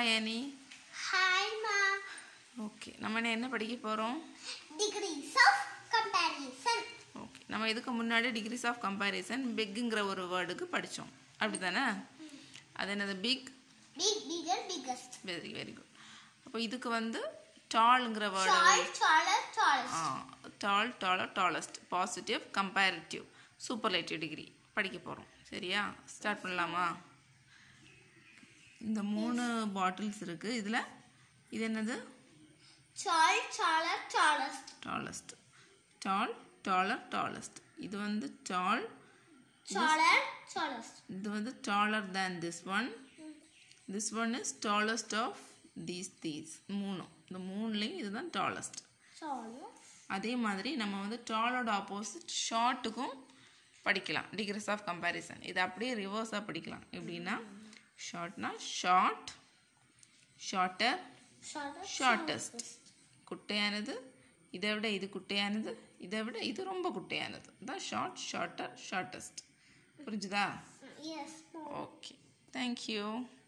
Hi Annie. Hi ma. Okay. நம்ம என்ன படிக்க போறோம்? Degrees of comparison. Okay. நம்ம இதுக்கு முன்னாடி degrees of comparison bigங்கற ஒரு வேர்டுக்கு படிச்சோம். அப்படிதானே? அது என்னது big? Big, bigger, biggest. Very good. அப்ப இதுக்கு வந்து tallங்கற word taller, tallest. tall, taller, tallest. Positive, comparative, superlative degree படிக்க போறோம். சரியா? ஸ்டார்ட் பண்ணலாமா? இந்த மூணு பாட்டில்ஸ் இருக்கு. இதுல இது என்னது? Tall, taller, tallest. Tallest. Tall, taller, tallest. இது வந்து tall, taller, tallest. இது வந்து taller than this one. This one is tallest of these மூணு. இந்த மூணுலயும் இதுதான் tallest. Tallest. அதே மாதிரி நம்ம வந்து tallோட ஆப்போசிட் ஷார்ட்டுக்கும் படிக்கலாம். degrees of comparison. இது அப்படியே ரிவர்ஸா படிக்கலாம். எப்படின்னா ஷார்ட்னா ஷார்ட், ஷார்ட்டர், ஷார்ட்டஸ்ட். குட்டையானது, இதை விட இது குட்டையானது, இதை விட இது ரொம்ப குட்டையானது. தான் ஷார்ட், ஷார்ட்டர், ஷார்ட்டஸ்ட். புரிஞ்சுதா? Yes. ஓகே. தேங்க்யூ.